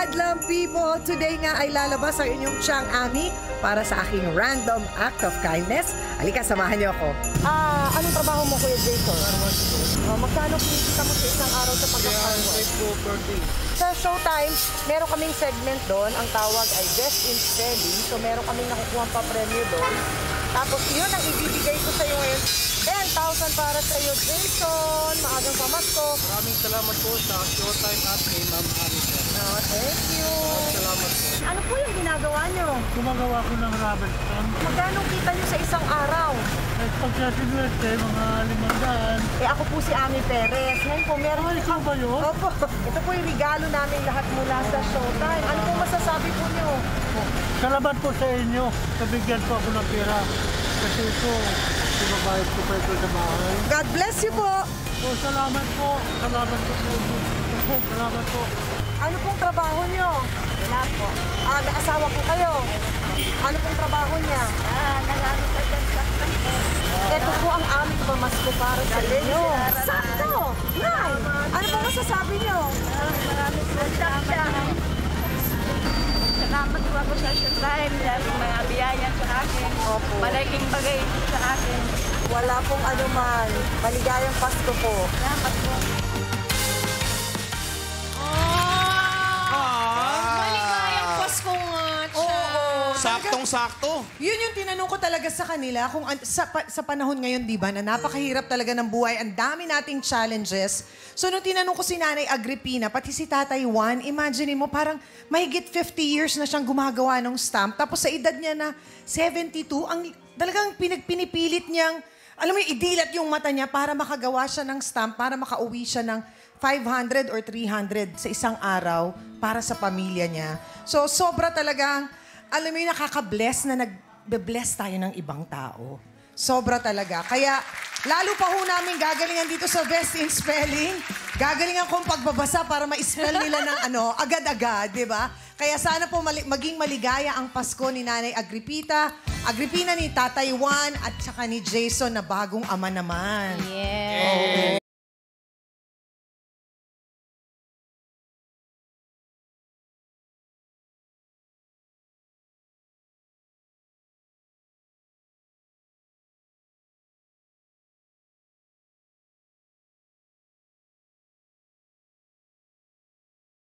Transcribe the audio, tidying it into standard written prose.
madlang people! Today nga ay lalabas ang inyong Tyang Amy para sa aking random act of kindness. Halika, samahan niyo ako. Anong trabaho mo, Kuya Jason? Magkano kinikita mo sa isang araw sa pagkakarwas? Sa Showtime, meron kaming segment doon. Ang tawag ay Best in Spelling. So meron kaming nakukuha pa premyo doon. Tapos yun ang ibibigay ko sa iyo ngayon. 10,000 para sa iyo, Jason. Maagang pamasko. Maraming salamat po sa Showtime at kay Ma'am Amy Perez. Thank you. Salamat po. Ano po yung ginagawa nyo? Gumagawa ko ng rubber stamp. Magkano kita nyo sa isang araw? At pagkasinwerte, mga 500. Ako po si Amy Perez. Ngayon po, meron... Ikaw ba yun? Opo. Ito po yung regalo namin lahat mula sa Showtime. Ano po masasabi po nyo? Salamat po sa inyo. Nabigyan po ako ng pera. Kasi ito, sinabayad ko pa ito sa bahay. God bless you po. Salamat po. Salamat po sa inyo. Salamat po. Ano pong trabaho nyo? Wala po. May asawa po kayo. Ano pong trabaho niya? Nalaro ka dyan sa Ito po ang aming pamasko para sa inyo. Sakto! Nay! Ano pong masasabi nyo? Maraming salamat. Salamat po ako sa Showtime dahil mga biyaya sa akin. Opo. Malaking bagay sa akin. Wala pong anuman. Maligayang Pasko po. Salamat po. Maligayang Pasko nga, Saktong-sakto. Yun yung tinanong ko talaga sa kanila kung sa panahon ngayon, di ba, na napakahirap talaga ng buhay, ang dami nating challenges. So nung tinanong ko si Nanay Agripina, pati si Tatay Juan, imagine mo, parang mahigit 50 years na siyang gumagawa ng stamp. Tapos sa edad niya na 72, ang talagang pinipilit niyang, alam mo, idilat yung mata niya para makagawa siya ng stamp, para makauwi siya ng 500 or 300 sa isang araw para sa pamilya niya. So sobra talagang, alam mo yung nakaka-bless na nag-bless tayo ng ibang tao. Sobra talaga. Kaya, lalo pa ho namin gagalingan dito sa Best in Spelling. Gagalingan kong pagbabasa para ma-spell nila ng agad-agad, di ba? Kaya sana po maging maligaya ang Pasko ni Nanay Agripina ni Tatay Juan at saka ni Jason na bagong ama naman. Yeah. Oh.